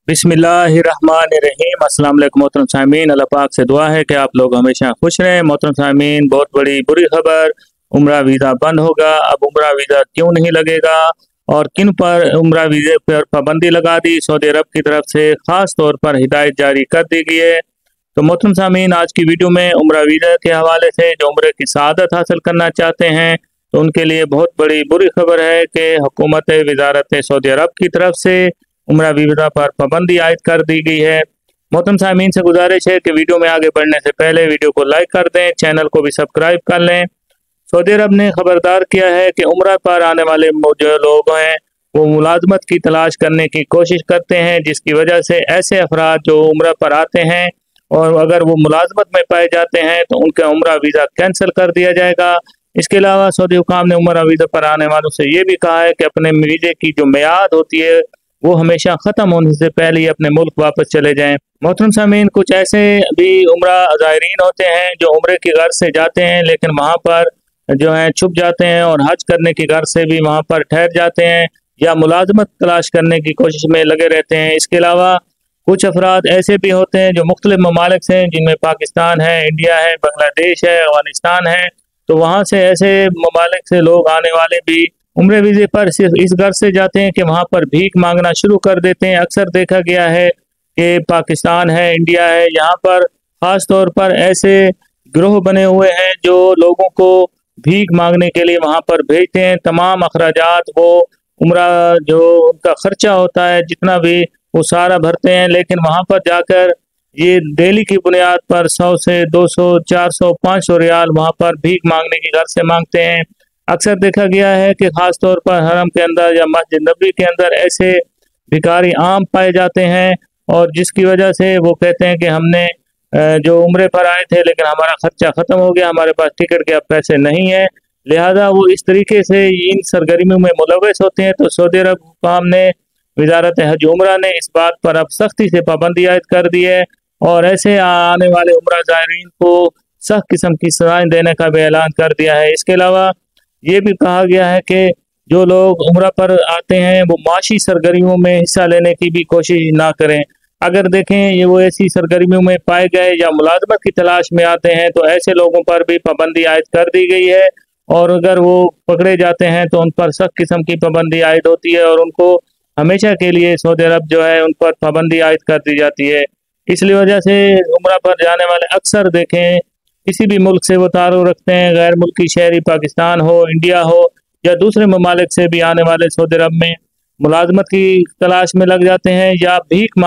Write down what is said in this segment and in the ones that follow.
बिस्मिल्लाहिर्रहमानिर्रहीम। अस्सलाम वालेकुम मोहतरम सामीन, अल्लाह पाक से दुआ है कि आप लोग हमेशा खुश रहें। मोहतरम सामीन, बहुत बड़ी बुरी खबर, उम्रा वीज़ा बंद होगा। अब उम्रा वीज़ा क्यों नहीं लगेगा और किन पर उम्रा वीज़े पर पाबंदी लगा दी सऊदी अरब की तरफ से ख़ास तौर पर हिदायत जारी कर दी गई है। तो मोहतरम सामीन, आज की वीडियो में उम्रा वीज़ा के हवाले से जो उम्रे की सआदत हासिल करना चाहते हैं तो उनके लिए बहुत बड़ी बुरी खबर है कि हुकूमत वज़ारत सऊदी अरब की तरफ से उम्रा वीज़ा पर पाबंदी आयद कर दी गई है। मोहतरम सामीन से गुजारिश है कि वीडियो में आगे बढ़ने से पहले वीडियो को लाइक कर दें, चैनल को भी सब्सक्राइब कर लें। सऊदी अरब ने खबरदार किया है कि उम्रा पर आने वाले जो लोग हैं वो मुलाजमत की तलाश करने की कोशिश करते हैं, जिसकी वजह से ऐसे अफराद जो उम्रा पर आते हैं और अगर वो मुलाजमत में पाए जाते हैं तो उनका उम्रा वीज़ा कैंसिल कर दिया जाएगा। इसके अलावा सऊदी हुकाम ने उम्रा वीज़ा पर आने वालों से ये भी कहा है कि अपने वीज़े की जो मियाद होती है वो हमेशा ख़त्म होने से पहले ही अपने मुल्क वापस चले जाएं। मोहतरम सामीन, कुछ ऐसे भी उम्रा ज़ायरीन होते हैं जो उम्रे की गर्ज से जाते हैं लेकिन वहाँ पर जो है छुप जाते हैं और हज करने की गर्ज से भी वहाँ पर ठहर जाते हैं या मुलाजमत तलाश करने की कोशिश में लगे रहते हैं। इसके अलावा कुछ अफराद ऐसे भी होते हैं जो मुख्तलिफ ममालिक से, जिनमें पाकिस्तान है, इंडिया है, बांग्लादेश है, अफगानिस्तान है, तो वहाँ से ऐसे ममालिक से लोग आने वाले भी उम्रे वीज़े पर सिर्फ इस गर्ज से जाते हैं कि वहाँ पर भीख मांगना शुरू कर देते हैं। अक्सर देखा गया है कि पाकिस्तान है, इंडिया है, यहाँ पर ख़ास तौर पर ऐसे गिरोह बने हुए हैं जो लोगों को भीख मांगने के लिए वहाँ पर भेजते हैं। तमाम अखराजात वो उम्रा जो उनका खर्चा होता है जितना भी वो सारा भरते हैं, लेकिन वहाँ पर जाकर ये डेली की बुनियाद पर 100 से 200, 400, 500 रियाल वहाँ पर भीख मांगने की गर्ज से मांगते हैं। अक्सर देखा गया है कि ख़ास तौर पर हरम के अंदर या मस्जिद नबी के अंदर ऐसे भिखारी आम पाए जाते हैं और जिसकी वजह से वो कहते हैं कि हमने जो उम्रे पर आए थे लेकिन हमारा खर्चा ख़त्म हो गया, हमारे पास टिकट के अब पैसे नहीं है, लिहाजा वो इस तरीके से इन सरगर्मियों में मुलव्वस होते हैं। तो सऊदी अरब हुकाम ने, वज़ारत हज उम्रा ने इस बात पर अब सख्ती से पाबंदी आयद कर दी है और ऐसे आने वाले उम्रा ज़ायरीन को सख्त किस्म की सज़ाएं देने का भी ऐलान कर दिया है। इसके अलावा ये भी कहा गया है कि जो लोग उम्रा पर आते हैं वो माशी सरगर्मियों में हिस्सा लेने की भी कोशिश ना करें। अगर देखें ये वो ऐसी सरगर्मियों में पाए गए या मुलाजमत की तलाश में आते हैं तो ऐसे लोगों पर भी पाबंदी आयद कर दी गई है और अगर वो पकड़े जाते हैं तो उन पर सख्त किस्म की पाबंदी आयद होती है और उनको हमेशा के लिए सऊदी अरब जो है उन पर पाबंदी आयद कर दी जाती है। इसलिए वजह से उम्रा पर जाने वाले अक्सर देखें किसी भी मुल्क से वो ताल्लुक़ रखते हैं, गैर मुल्की शहरी पाकिस्तान हो, इंडिया हो या दूसरे ममालिक से भी आने वाले सऊदी अरब में मुलाजमत की तलाश में लग जाते हैं या भीख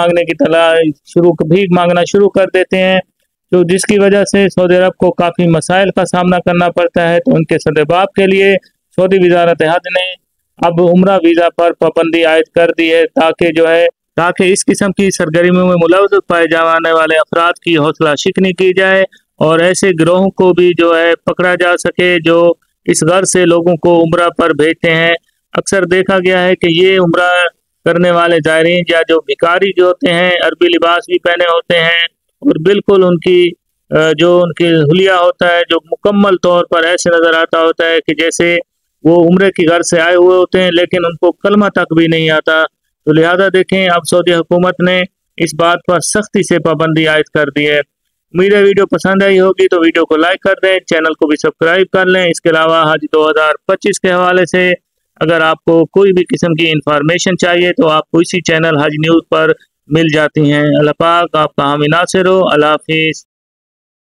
मांगना शुरू कर देते हैं, तो जिसकी वजह से सऊदी अरब को काफ़ी मसाइल का सामना करना पड़ता है। तो उनके सद्देबाब के लिए सऊदी वज़ारत हज ने अब उम्रा वीज़ा पर पाबंदी आयद कर दी है ताकि इस किस्म की सरगर्मियों में मुलव्वस पाए जाने वाले अफराद की हौसला शिकनी की जाए और ऐसे गिरोहों को भी जो है पकड़ा जा सके जो इस गर्ज से लोगों को उम्रा पर भेजते हैं। अक्सर देखा गया है कि ये उम्रा करने वाले ज़ायरीन या जो भिखारी जो होते हैं अरबी लिबास भी पहने होते हैं और बिल्कुल उनकी जो उनकी हुलिया होता है जो मुकम्मल तौर पर ऐसे नज़र आता होता है कि जैसे वो उम्रे की गर्ज से आए हुए होते हैं लेकिन उनको कलमा तक भी नहीं आता। तो लिहाजा देखें अब सऊदी हुकूमत ने इस बात पर सख्ती से पाबंदी आयद कर दी है। उम्मीद है वीडियो पसंद आई होगी तो वीडियो को लाइक कर दें, चैनल को भी सब्सक्राइब कर लें। इसके अलावा हज 2025 के हवाले से अगर आपको कोई भी किस्म की इंफॉर्मेशन चाहिए तो आपको इसी चैनल हज न्यूज़ पर मिल जाती हैं। अल्लाह पाक आपका हामी नासिर हो। अल्लाह हाफिज़।